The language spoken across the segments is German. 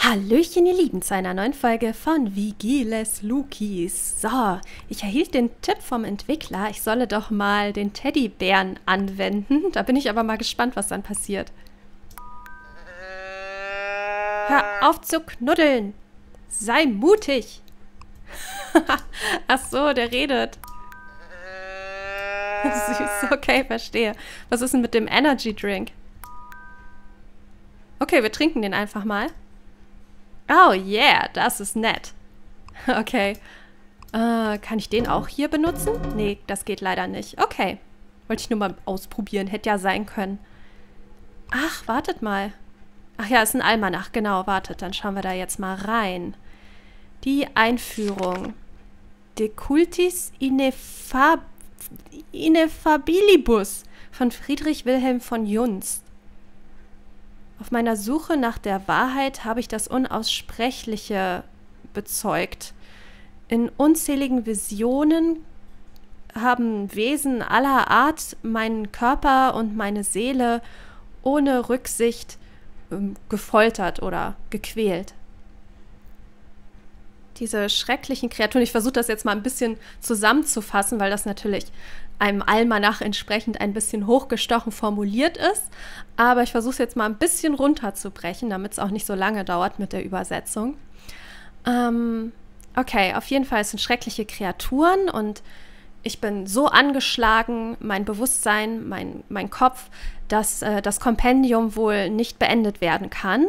Hallöchen, ihr Lieben, zu einer neuen Folge von Vigiles Lukis. So, ich erhielt den Tipp vom Entwickler, ich solle doch mal den Teddybären anwenden. Da bin ich aber mal gespannt, was dann passiert. Hör auf zu knuddeln! Sei mutig! Ach so, der redet. Süß, okay, verstehe. Was ist denn mit dem Energy Drink? Okay, wir trinken den einfach mal. Oh yeah, das ist nett. Okay. Kann ich den auch hier benutzen? Nee, das geht leider nicht. Okay. Wollte ich nur mal ausprobieren. Hätte ja sein können. Ach, wartet mal. Ach ja, ist ein Almanach. Genau, wartet. Dann schauen wir da jetzt mal rein. Die Einführung. De cultis ineffabilibus von Friedrich Wilhelm von Junst. Auf meiner Suche nach der Wahrheit habe ich das Unaussprechliche bezeugt. In unzähligen Visionen haben Wesen aller Art meinen Körper und meine Seele ohne Rücksicht gefoltert oder gequält. Diese schrecklichen Kreaturen, ich versuche das jetzt mal ein bisschen zusammenzufassen, weil das natürlich einem Almanach entsprechend ein bisschen hochgestochen formuliert ist. Aber ich versuche es jetzt mal ein bisschen runterzubrechen, damit es auch nicht so lange dauert mit der Übersetzung. Okay, auf jeden Fall sind schreckliche Kreaturen und ich bin so angeschlagen, mein Bewusstsein, mein Kopf, dass das Kompendium wohl nicht beendet werden kann.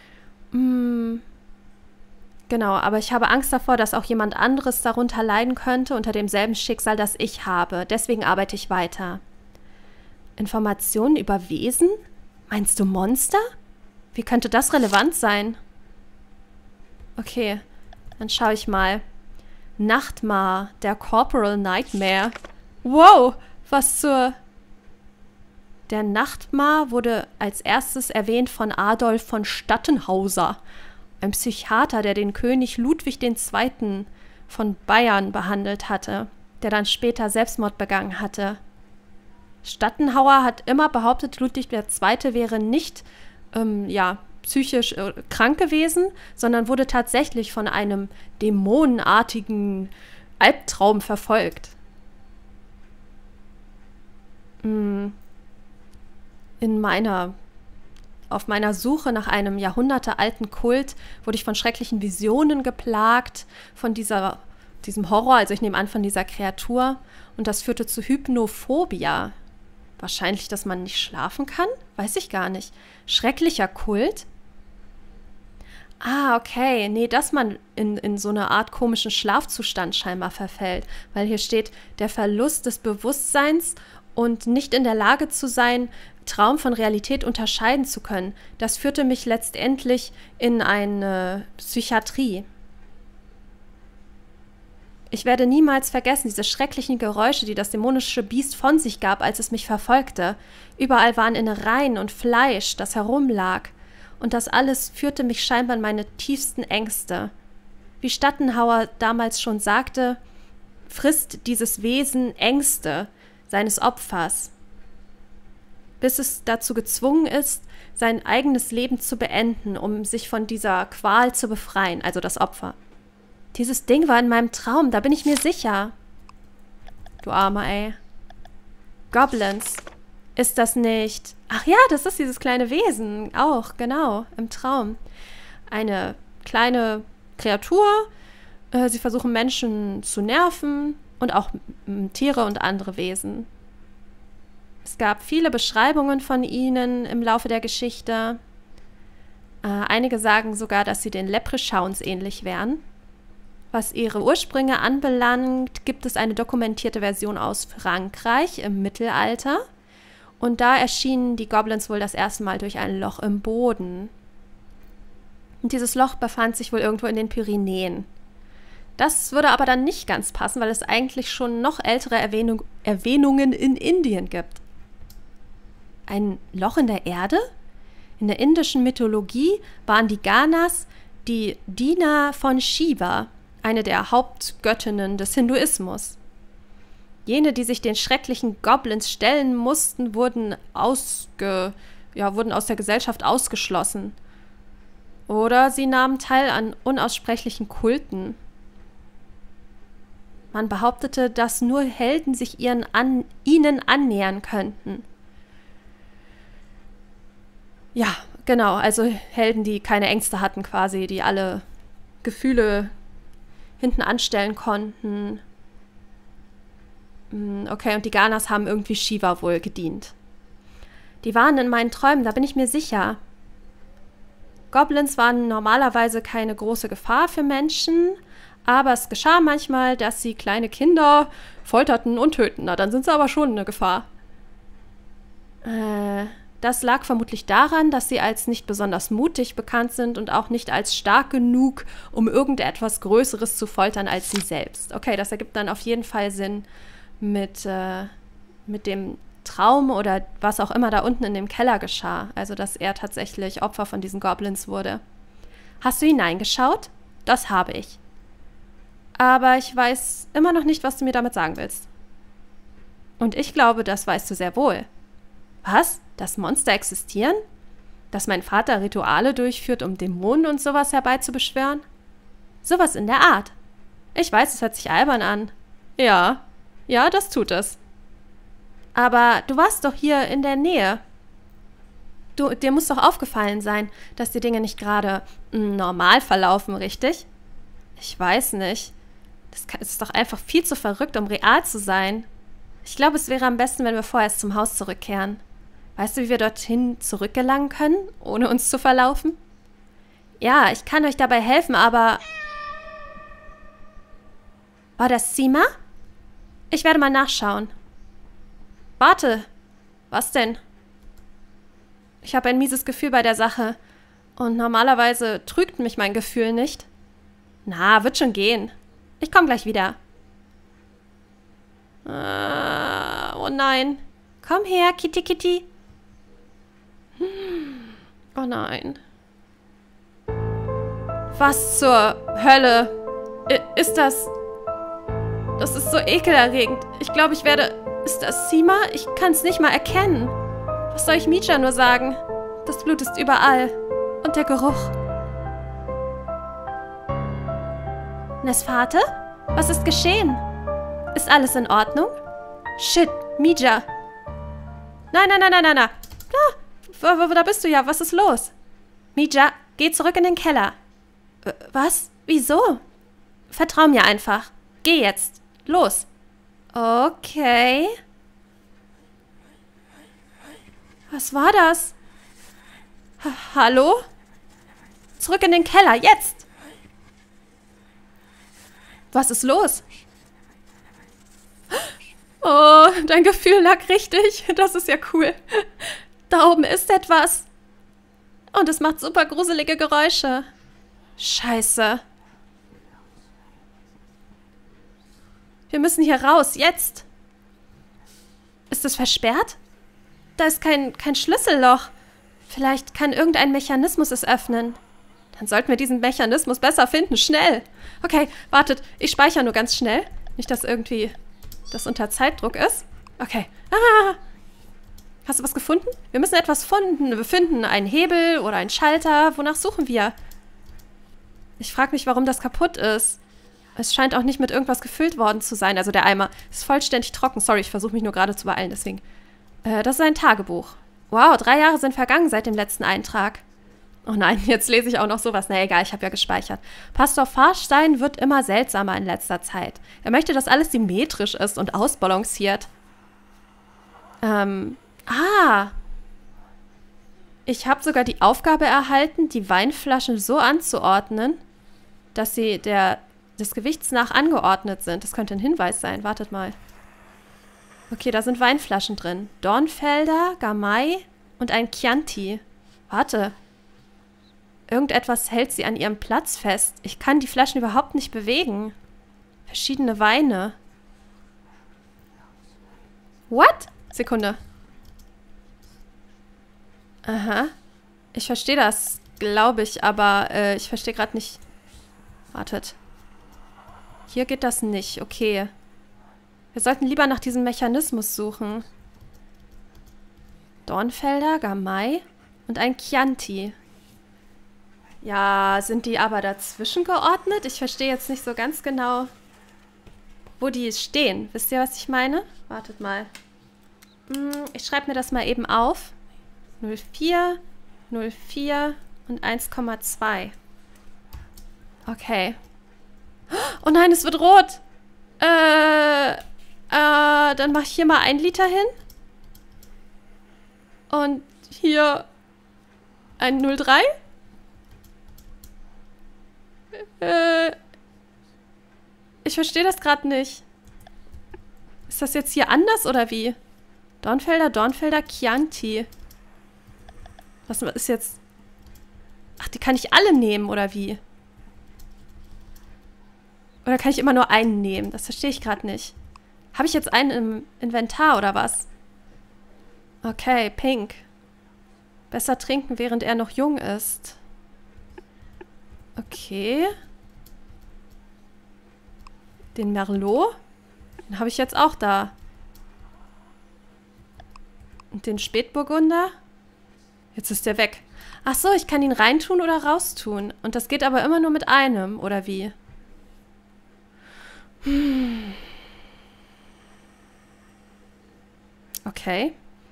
Genau, aber ich habe Angst davor, dass auch jemand anderes darunter leiden könnte, unter demselben Schicksal, das ich habe. Deswegen arbeite ich weiter. Informationen über Wesen? Meinst du Monster? Wie könnte das relevant sein? Okay, dann schaue ich mal. Nachtmar, der Corporal Nightmare. Wow, was zur... Der Nachtmar wurde als erstes erwähnt von Adolf von Stattenhauser, ein Psychiater, der den König Ludwig II. Von Bayern behandelt hatte, der dann später Selbstmord begangen hatte. Stattenhauer hat immer behauptet, Ludwig II. Wäre nicht psychisch krank gewesen, sondern wurde tatsächlich von einem dämonenartigen Albtraum verfolgt. Auf meiner Suche nach einem jahrhundertealten Kult wurde ich von schrecklichen Visionen geplagt, von diesem Horror, also ich nehme an, von dieser Kreatur. Und das führte zu Hypnophobia. Wahrscheinlich, dass man nicht schlafen kann? Weiß ich gar nicht. Schrecklicher Kult? Ah, okay. Nee, dass man in so eine Art komischen Schlafzustand scheinbar verfällt. Weil hier steht, der Verlust des Bewusstseins und nicht in der Lage zu sein, Traum von Realität unterscheiden zu können. Das führte mich letztendlich in eine Psychiatrie. Ich werde niemals vergessen, diese schrecklichen Geräusche, die das dämonische Biest von sich gab, als es mich verfolgte. Überall waren Innereien und Fleisch, das herumlag. Und das alles führte mich scheinbar in meine tiefsten Ängste. Wie Stattenhauer damals schon sagte, frisst dieses Wesen Ängste seines Opfers, bis es dazu gezwungen ist, sein eigenes Leben zu beenden, um sich von dieser Qual zu befreien, also das Opfer. Dieses Ding war in meinem Traum, da bin ich mir sicher. Du Armer, ey. Goblins. Ist das nicht... Ach ja, das ist dieses kleine Wesen. Auch, genau, im Traum. Eine kleine Kreatur. Sie versuchen Menschen zu nerven und auch Tiere und andere Wesen. Es gab viele Beschreibungen von ihnen im Laufe der Geschichte. Einige sagen sogar, dass sie den Leprechauns ähnlich wären. Was ihre Ursprünge anbelangt, gibt es eine dokumentierte Version aus Frankreich im Mittelalter. Und da erschienen die Goblins wohl das erste Mal durch ein Loch im Boden. Und dieses Loch befand sich wohl irgendwo in den Pyrenäen. Das würde aber dann nicht ganz passen, weil es eigentlich schon noch ältere Erwähnungen in Indien gibt. Ein Loch in der Erde? In der indischen Mythologie waren die Ganas die Diener von Shiva, eine der Hauptgöttinnen des Hinduismus. Jene, die sich den schrecklichen Goblins stellen mussten, wurden aus der Gesellschaft ausgeschlossen. Oder sie nahmen teil an unaussprechlichen Kulten. Man behauptete, dass nur Helden sich ihnen annähern könnten. Ja, genau, also Helden, die keine Ängste hatten quasi, die alle Gefühle hinten anstellen konnten. Okay, und die Ganas haben irgendwie Shiva wohl gedient. Die waren in meinen Träumen, da bin ich mir sicher. Goblins waren normalerweise keine große Gefahr für Menschen, aber es geschah manchmal, dass sie kleine Kinder folterten und töten. Na, dann sind sie aber schon eine Gefahr. Das lag vermutlich daran, dass sie als nicht besonders mutig bekannt sind und auch nicht als stark genug, um irgendetwas Größeres zu foltern als sie selbst. Okay, das ergibt dann auf jeden Fall Sinn mit dem Traum oder was auch immer da unten in dem Keller geschah. Also, dass er tatsächlich Opfer von diesen Goblins wurde. Hast du hineingeschaut? Das habe ich. Aber ich weiß immer noch nicht, was du mir damit sagen willst. Und ich glaube, das weißt du sehr wohl. Was? Dass Monster existieren? Dass mein Vater Rituale durchführt, um Dämonen und sowas herbeizubeschwören? Sowas in der Art. Ich weiß, es hört sich albern an. Ja, das tut es. Aber du warst doch hier in der Nähe. Dir muss doch aufgefallen sein, dass die Dinge nicht gerade normal verlaufen, richtig? Ich weiß nicht. Das ist doch einfach viel zu verrückt, um real zu sein. Ich glaube, es wäre am besten, wenn wir vorerst zum Haus zurückkehren. Weißt du, wie wir dorthin zurückgelangen können, ohne uns zu verlaufen? Ja, ich kann euch dabei helfen, aber... War das Sima? Ich werde mal nachschauen. Warte. Was denn? Ich habe ein mieses Gefühl bei der Sache. Und normalerweise trügt mich mein Gefühl nicht. Na, wird schon gehen. Ich komme gleich wieder. Oh nein. Komm her, Kitty Kitty. Oh nein. Was zur Hölle ist das? Das ist so ekelerregend. Ich glaube, ich werde... Ist das Sima? Ich kann es nicht mal erkennen. Was soll ich Mija nur sagen? Das Blut ist überall. Und der Geruch. Nesfate? Was ist geschehen? Ist alles in Ordnung? Shit, Mija. Nein. Da bist du ja. Was ist los? Mija, geh zurück in den Keller. Was? Wieso? Vertrau mir einfach. Geh jetzt. Los. Okay. Was war das? Hallo? Zurück in den Keller, jetzt! Was ist los? Oh, dein Gefühl lag richtig. Das ist ja cool. Da oben ist etwas. Und es macht super gruselige Geräusche. Scheiße. Wir müssen hier raus, jetzt. Ist es versperrt? Da ist kein Schlüsselloch. Vielleicht kann irgendein Mechanismus es öffnen. Dann sollten wir diesen Mechanismus besser finden. Schnell. Okay, wartet. Ich speichere nur ganz schnell. Nicht, dass irgendwie das unter Zeitdruck ist. Okay. Ah! Hast du was gefunden? Wir müssen etwas finden. Einen Hebel oder einen Schalter. Wonach suchen wir? Ich frage mich, warum das kaputt ist. Es scheint auch nicht mit irgendwas gefüllt worden zu sein. Also der Eimer ist vollständig trocken. Sorry, ich versuche mich nur gerade zu beeilen, deswegen. Das ist ein Tagebuch. Wow, 3 Jahre sind vergangen seit dem letzten Eintrag. Oh nein, jetzt lese ich auch noch sowas. Na egal, ich habe ja gespeichert. Pastor Farstein wird immer seltsamer in letzter Zeit. Er möchte, dass alles symmetrisch ist und ausbalanciert. Ich habe sogar die Aufgabe erhalten, die Weinflaschen so anzuordnen, dass sie des Gewichts nach angeordnet sind. Das könnte ein Hinweis sein. Wartet mal. Okay, da sind Weinflaschen drin. Dornfelder, Gamay und ein Chianti. Warte. Irgendetwas hält sie an ihrem Platz fest. Ich kann die Flaschen überhaupt nicht bewegen. Verschiedene Weine. What? Sekunde. Aha. Ich verstehe das, glaube ich, aber ich verstehe gerade nicht. Wartet. Hier geht das nicht. Okay. Wir sollten lieber nach diesem Mechanismus suchen. Dornfelder, Gamay und ein Chianti. Ja, sind die aber dazwischen geordnet? Ich verstehe jetzt nicht so ganz genau, wo die stehen. Wisst ihr, was ich meine? Wartet mal. Ich schreibe mir das mal eben auf. 04, 04 und 1,2. Okay. Oh nein, es wird rot. Dann mache ich hier mal 1 Liter hin. Und hier ein 03. Ich verstehe das gerade nicht. Ist das jetzt hier anders oder wie? Dornfelder, Chianti. Was ist jetzt... Ach, die kann ich alle nehmen, oder wie? Oder kann ich immer nur einen nehmen? Das verstehe ich gerade nicht. Habe ich jetzt einen im Inventar, oder was? Okay, Pink. Besser trinken, während er noch jung ist. Okay. Den Merlot. Den habe ich jetzt auch da. Und den Spätburgunder. Jetzt ist der weg. Ach so, ich kann ihn reintun oder raustun. Und das geht aber immer nur mit einem, oder wie? Okay.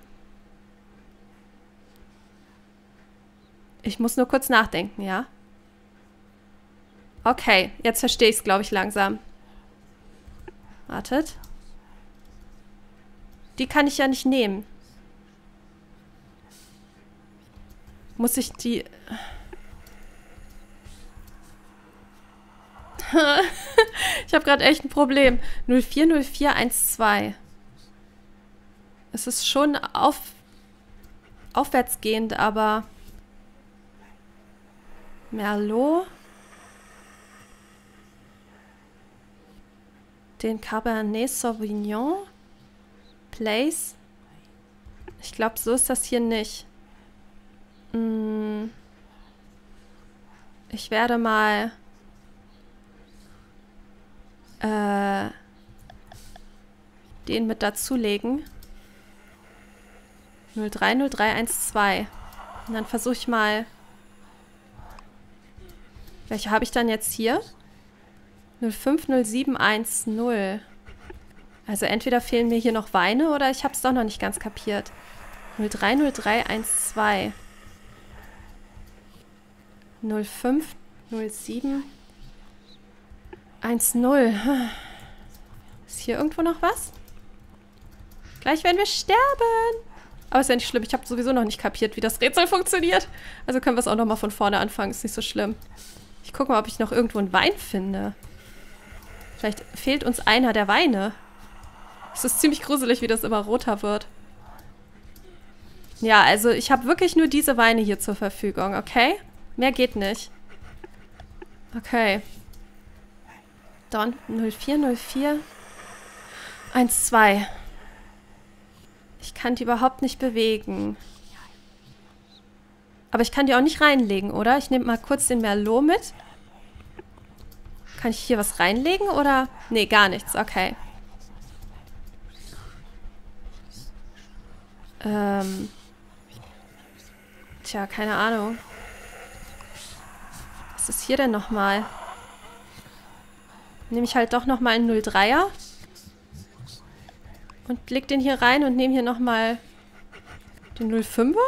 Ich muss nur kurz nachdenken, ja? Okay, jetzt verstehe ich es, glaube ich, langsam. Wartet. Die kann ich ja nicht nehmen. Muss ich die... Ich habe gerade echt ein Problem. 040412. Es ist schon aufwärtsgehend, aber... Merlot. Den Cabernet Sauvignon. Place. Ich glaube, so ist das hier nicht. Ich werde mal den mit dazulegen. 030312. Und dann versuche ich mal... Welche habe ich dann jetzt hier? 050710. Also entweder fehlen mir hier noch Weine oder ich habe es doch noch nicht ganz kapiert. 030312. 050710. Ist hier irgendwo noch was? Gleich werden wir sterben. Aber ist ja nicht schlimm. Ich habe sowieso noch nicht kapiert, wie das Rätsel funktioniert. Also können wir es auch noch mal von vorne anfangen. Ist nicht so schlimm. Ich gucke mal, ob ich noch irgendwo einen Wein finde. Vielleicht fehlt uns einer der Weine. Es ist ziemlich gruselig, wie das immer roter wird. Ja, also ich habe wirklich nur diese Weine hier zur Verfügung, okay? Mehr geht nicht. Okay. Don 0404 12. Ich kann die überhaupt nicht bewegen. Aber ich kann die auch nicht reinlegen, oder? Ich nehme mal kurz den Merlot mit. Kann ich hier was reinlegen, oder? Nee, gar nichts. Okay. Tja, keine Ahnung. Was ist hier denn nochmal? Nehme ich halt doch nochmal einen 03er. Und leg den hier rein und nehme hier nochmal den 05er.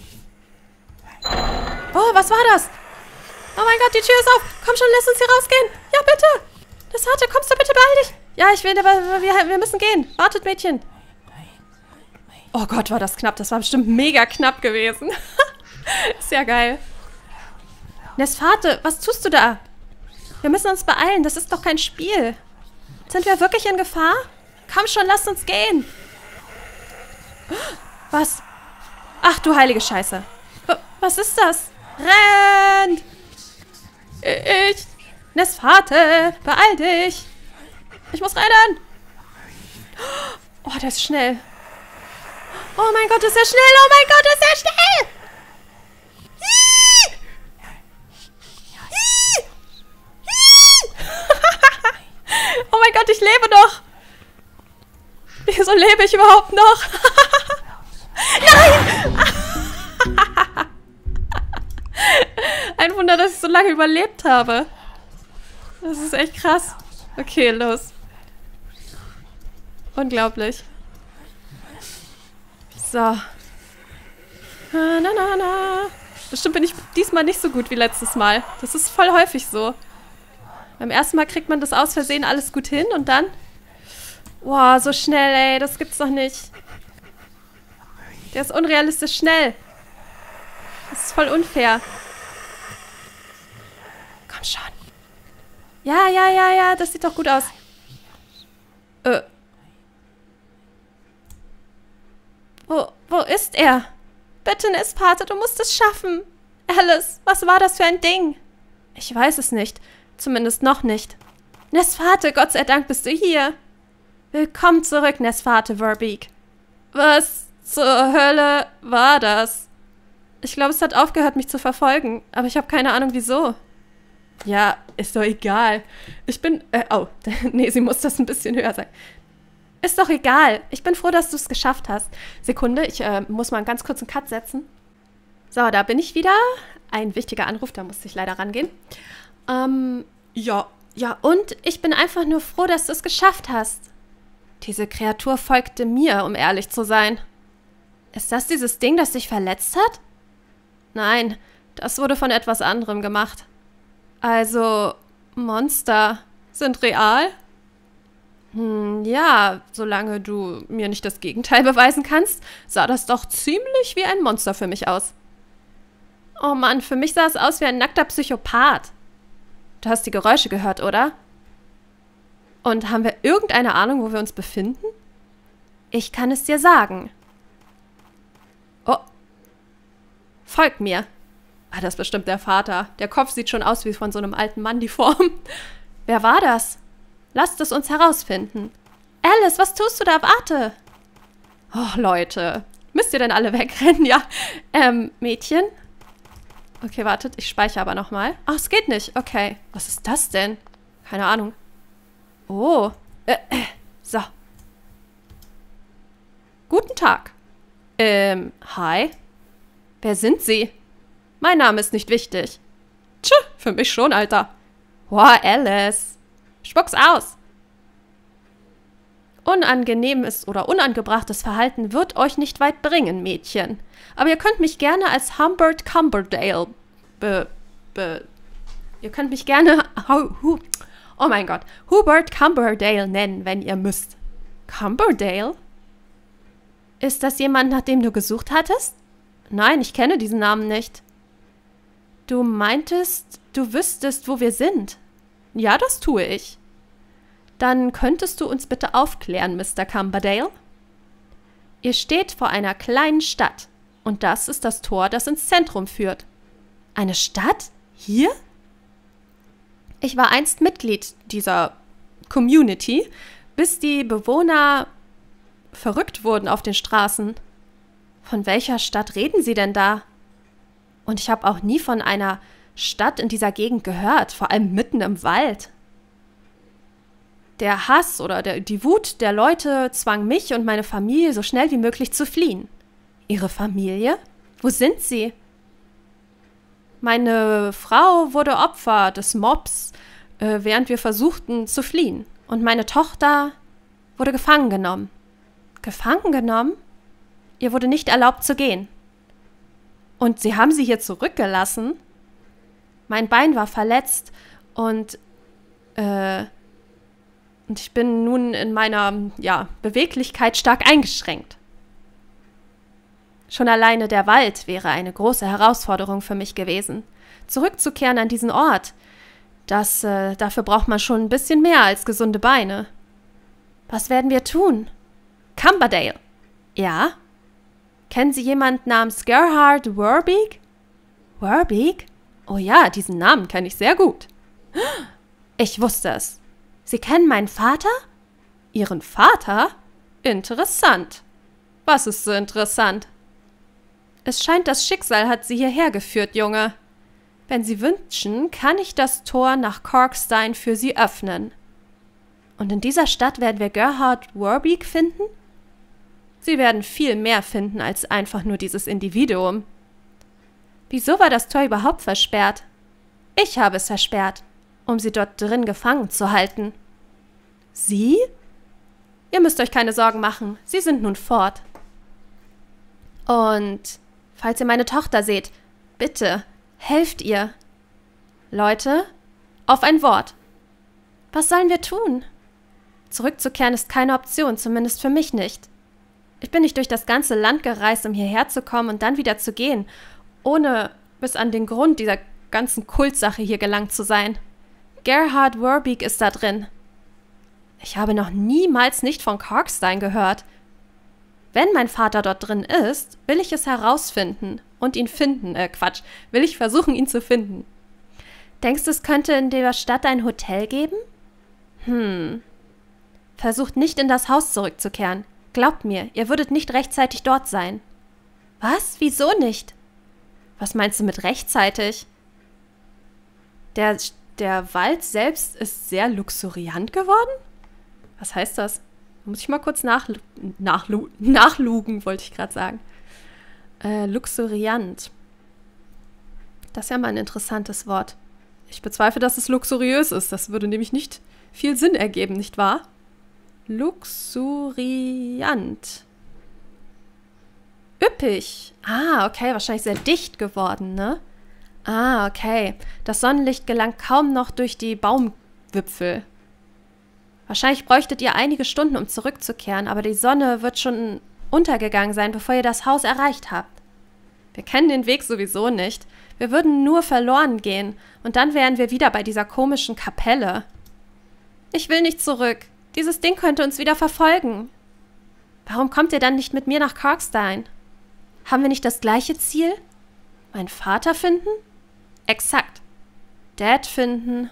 Oh, was war das? Oh mein Gott, die Tür ist auf. Komm schon, lass uns hier rausgehen. Ja, bitte. Das Harte, kommst du bitte, beeil dich. Ja, ich will, aber wir müssen gehen. Wartet, Mädchen. Oh Gott, war das knapp. Das war bestimmt mega knapp gewesen. Ist ja geil. Nesfate, was tust du da? Wir müssen uns beeilen. Das ist doch kein Spiel. Sind wir wirklich in Gefahr? Komm schon, lasst uns gehen. Was? Ach du heilige Scheiße. Was ist das? Rennt! Nesfate, beeil dich. Ich muss rennen. Oh, der ist schnell. Oh mein Gott, ist er schnell. Oh mein Gott, ist er schnell. Oh mein Gott, ich lebe noch. Wieso lebe ich überhaupt noch? Nein! Ein Wunder, dass ich lange überlebt habe. Das ist echt krass. Okay, los. Unglaublich. So. Na. Bestimmt bin ich diesmal nicht so gut wie letztes Mal. Das ist voll häufig so. Beim ersten Mal kriegt man das aus Versehen alles gut hin und dann... Boah, so schnell, ey. Das gibt's doch nicht. Der ist unrealistisch schnell. Das ist voll unfair. Komm schon. Ja. Das sieht doch gut aus. Wo ist er? Bitte, Nesphate, du musst es schaffen. Alice, was war das für ein Ding? Ich weiß es nicht. Zumindest noch nicht. Nesphate, Gott sei Dank bist du hier. Willkommen zurück, Nesphate Verbeek. Was zur Hölle war das? Ich glaube, es hat aufgehört, mich zu verfolgen. Aber ich habe keine Ahnung, wieso. Ja, ist doch egal. Ich bin... nee, sie muss das ein bisschen höher sein. Ist doch egal. Ich bin froh, dass du es geschafft hast. Sekunde, ich muss mal einen ganz kurzen Cut setzen. So, da bin ich wieder. Ein wichtiger Anruf, da musste ich leider rangehen. Ja, und ich bin einfach nur froh, dass du es geschafft hast. Diese Kreatur folgte mir, um ehrlich zu sein. Ist das dieses Ding, das dich verletzt hat? Nein, das wurde von etwas anderem gemacht. Also, Monster sind real? Ja, solange du mir nicht das Gegenteil beweisen kannst, sah das doch ziemlich wie ein Monster für mich aus. Oh Mann, für mich sah es aus wie ein nackter Psychopath. Du hast die Geräusche gehört, oder? Und haben wir irgendeine Ahnung, wo wir uns befinden? Ich kann es dir sagen. Oh. Folg mir. Das ist bestimmt der Vater. Der Kopf sieht schon aus wie von so einem alten Mann, die Form. Wer war das? Lasst es uns herausfinden. Alice, was tust du da? Warte. Oh, Leute. Müsst ihr denn alle wegrennen? Ja. Mädchen? Okay, wartet. Ich speichere aber nochmal. Ach, es geht nicht. Okay. Was ist das denn? Keine Ahnung. Oh. So. Guten Tag. Hi. Wer sind Sie? Mein Name ist nicht wichtig. Tja, für mich schon, Alter. Boah, Alice. Spuck's aus. Unangenehmes oder unangebrachtes Verhalten wird euch nicht weit bringen, Mädchen. Aber ihr könnt mich gerne als Humbert Cumberdale ihr könnt mich gerne oh mein Gott, Hubert Cumberdale nennen, wenn ihr müsst. Cumberdale? Ist das jemand, nach dem du gesucht hattest? Nein, ich kenne diesen Namen nicht. Du meintest, du wüsstest, wo wir sind. Ja, das tue ich. Dann könntest du uns bitte aufklären, Mr. Cumberdale? Ihr steht vor einer kleinen Stadt und das ist das Tor, das ins Zentrum führt. Eine Stadt? Hier? Ich war einst Mitglied dieser Community, bis die Bewohner verrückt wurden auf den Straßen. Von welcher Stadt reden Sie denn da? Und ich habe auch nie von einer Stadt in dieser Gegend gehört, vor allem mitten im Wald. Der Hass oder die Wut der Leute zwang mich und meine Familie so schnell wie möglich zu fliehen. Ihre Familie? Wo sind sie? Meine Frau wurde Opfer des Mobs, während wir versuchten zu fliehen. Und meine Tochter wurde gefangen genommen. Gefangen genommen? Ihr wurde nicht erlaubt zu gehen. Und sie haben sie hier zurückgelassen? Mein Bein war verletzt und ich bin nun in meiner, Beweglichkeit stark eingeschränkt. Schon alleine der Wald wäre eine große Herausforderung für mich gewesen. Zurückzukehren an diesen Ort, dafür braucht man schon ein bisschen mehr als gesunde Beine. Was werden wir tun? Cumberdale. Ja? Kennen Sie jemand namens Gerhard Verbeek? Verbeek? Oh ja, diesen Namen kenne ich sehr gut. Ich wusste es. Sie kennen meinen Vater? Ihren Vater? Interessant. Was ist so interessant? Es scheint, das Schicksal hat Sie hierher geführt, Junge. Wenn Sie wünschen, kann ich das Tor nach Corkstein für Sie öffnen. Und in dieser Stadt werden wir Gerhard Verbeek finden? Sie werden viel mehr finden als einfach nur dieses Individuum. Wieso war das Tor überhaupt versperrt? Ich habe es versperrt, um sie dort drin gefangen zu halten. Sie? Ihr müsst euch keine Sorgen machen, sie sind nun fort. Und falls ihr meine Tochter seht, bitte, helft ihr. Leute, auf ein Wort. Was sollen wir tun? Zurückzukehren ist keine Option, zumindest für mich nicht. Ich bin nicht durch das ganze Land gereist, um hierher zu kommen und dann wieder zu gehen, ohne bis an den Grund dieser ganzen Kultsache hier gelangt zu sein. Gerhard Werbeek ist da drin. Ich habe noch niemals nicht von Karkstein gehört. Wenn mein Vater dort drin ist, will ich es herausfinden und ihn finden. Will ich versuchen, ihn zu finden. Denkst du, es könnte in der Stadt ein Hotel geben? Versucht nicht in das Haus zurückzukehren. Glaubt mir, ihr würdet nicht rechtzeitig dort sein. Was? Wieso nicht? Was meinst du mit rechtzeitig? Der Wald selbst ist sehr luxuriant geworden? Was heißt das? Muss ich mal kurz nachlugen, wollte ich gerade sagen. Luxuriant. Das ist ja mal ein interessantes Wort. Ich bezweifle, dass es luxuriös ist. Das würde nämlich nicht viel Sinn ergeben, nicht wahr? Luxuriant. Üppig. Ah, okay, wahrscheinlich sehr dicht geworden, ne? Ah, okay. Das Sonnenlicht gelangt kaum noch durch die Baumwipfel. Wahrscheinlich bräuchtet ihr einige Stunden, um zurückzukehren, aber die Sonne wird schon untergegangen sein, bevor ihr das Haus erreicht habt. Wir kennen den Weg sowieso nicht. Wir würden nur verloren gehen und dann wären wir wieder bei dieser komischen Kapelle. Ich will nicht zurück. Dieses Ding könnte uns wieder verfolgen. Warum kommt ihr dann nicht mit mir nach Karkstein? Haben wir nicht das gleiche Ziel? Meinen Vater finden? Exakt. Dad finden.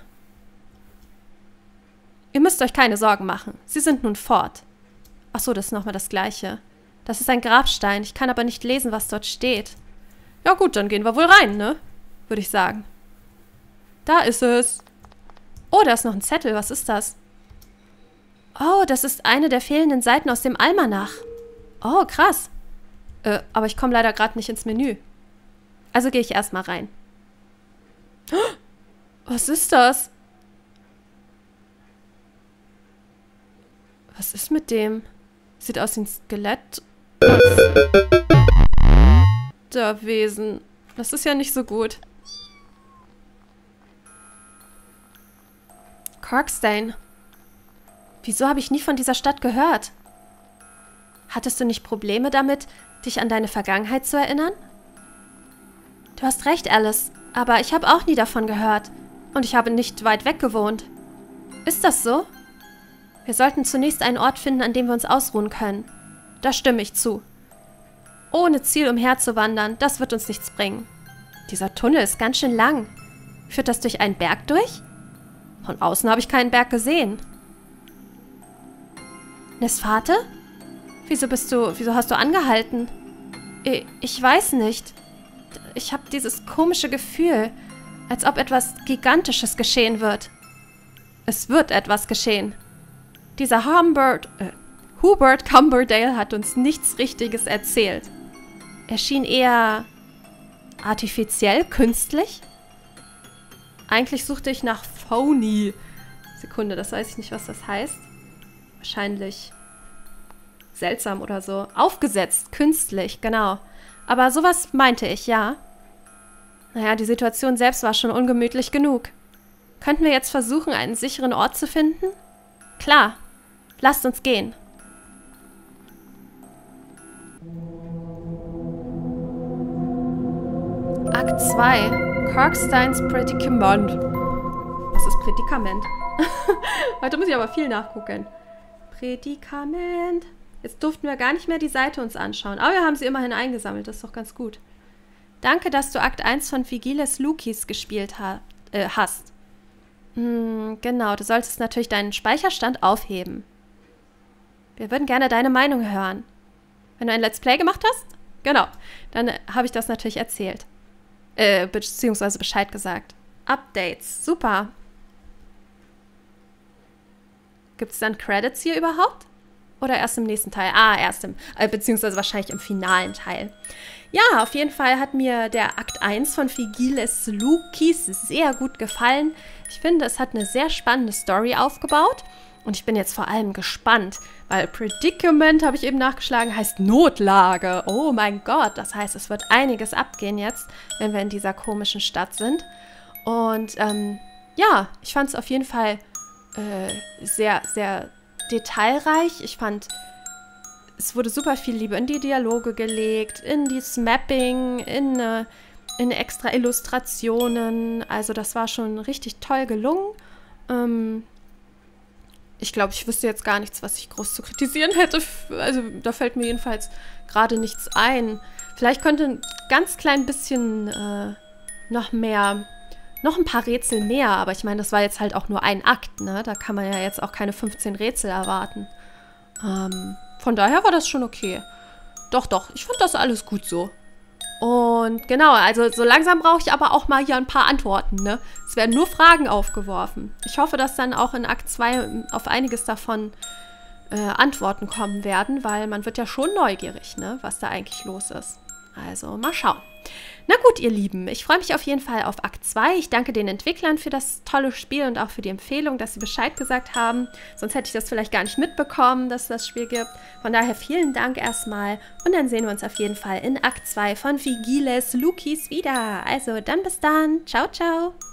Ihr müsst euch keine Sorgen machen. Sie sind nun fort. Ach so, das ist nochmal das Gleiche. Das ist ein Grabstein. Ich kann aber nicht lesen, was dort steht. Ja gut, dann gehen wir wohl rein, ne? Würde ich sagen. Da ist es. Oh, da ist noch ein Zettel. Was ist das? Oh, das ist eine der fehlenden Seiten aus dem Almanach. Oh, krass. Aber ich komme leider gerade nicht ins Menü. Also gehe ich erstmal rein. Was ist das? Was ist mit dem? Sieht aus wie ein Skelett. Der Wesen. Das ist ja nicht so gut. Karkstein. Wieso habe ich nie von dieser Stadt gehört? Hattest du nicht Probleme damit, dich an deine Vergangenheit zu erinnern? Du hast recht, Alice, aber ich habe auch nie davon gehört. Und ich habe nicht weit weg gewohnt. Ist das so? Wir sollten zunächst einen Ort finden, an dem wir uns ausruhen können. Da stimme ich zu. Ohne Ziel umherzuwandern, das wird uns nichts bringen. Dieser Tunnel ist ganz schön lang. Führt das durch einen Berg durch? Von außen habe ich keinen Berg gesehen. Nesvate? Wieso hast du angehalten? Ich weiß nicht. Ich habe dieses komische Gefühl, als ob etwas Gigantisches geschehen wird. Es wird etwas geschehen. Dieser Hubert Cumberdale hat uns nichts Richtiges erzählt. Er schien eher artifiziell, künstlich. Eigentlich suchte ich nach phony. Sekunde, das weiß ich nicht, was das heißt. Wahrscheinlich seltsam oder so. Aufgesetzt, künstlich, genau. Aber sowas meinte ich, ja. Naja, die Situation selbst war schon ungemütlich genug. Könnten wir jetzt versuchen, einen sicheren Ort zu finden? Klar. Lasst uns gehen. Akt 2. Karksteins Prädikament. Was ist Prädikament? Heute muss ich aber viel nachgucken. Prädikament. Jetzt durften wir gar nicht mehr die Seite uns anschauen. Aber wir haben sie immerhin eingesammelt. Das ist doch ganz gut. Danke, dass du Akt 1 von Vigiles Lukis gespielt hast. Genau, du solltest natürlich deinen Speicherstand aufheben. Wir würden gerne deine Meinung hören. Wenn du ein Let's Play gemacht hast? Genau, dann habe ich das natürlich erzählt. Beziehungsweise Bescheid gesagt. Updates, super. Gibt es dann Credits hier überhaupt? Oder erst im nächsten Teil? Ah, erst im, beziehungsweise wahrscheinlich im finalen Teil. Ja, auf jeden Fall hat mir der Akt 1 von Vigiles Lukis sehr gut gefallen. Ich finde, es hat eine sehr spannende Story aufgebaut. Und ich bin jetzt vor allem gespannt, weil Predicament, habe ich eben nachgeschlagen, heißt Notlage. Oh mein Gott, das heißt, es wird einiges abgehen jetzt, wenn wir in dieser komischen Stadt sind. Und ja, ich fand es auf jeden Fall sehr, sehr detailreich. Ich fand, es wurde super viel Liebe in die Dialoge gelegt, in das Mapping, in extra Illustrationen. Also das war schon richtig toll gelungen. Ich glaube, ich wüsste jetzt gar nichts, was ich groß zu kritisieren hätte. Also da fällt mir jedenfalls gerade nichts ein. Vielleicht könnte ein ganz klein bisschen noch ein paar Rätsel mehr. Aber ich meine, das war jetzt halt auch nur ein Akt, ne? Da kann man ja jetzt auch keine 15 Rätsel erwarten. Von daher war das schon okay. Doch, doch, ich fand das alles gut so. Und genau, also so langsam brauche ich aber auch mal hier ein paar Antworten, ne? Es werden nur Fragen aufgeworfen. Ich hoffe, dass dann auch in Akt 2 auf einiges davon Antworten kommen werden, weil man wird ja schon neugierig, ne? Was da eigentlich los ist. Also mal schauen. Na gut, ihr Lieben, ich freue mich auf jeden Fall auf Akt 2. Ich danke den Entwicklern für das tolle Spiel und auch für die Empfehlung, dass sie Bescheid gesagt haben. Sonst hätte ich das vielleicht gar nicht mitbekommen, dass es das Spiel gibt. Von daher vielen Dank erstmal und dann sehen wir uns auf jeden Fall in Akt 2 von Vigiles Lukis wieder. Also dann bis dann. Ciao, ciao.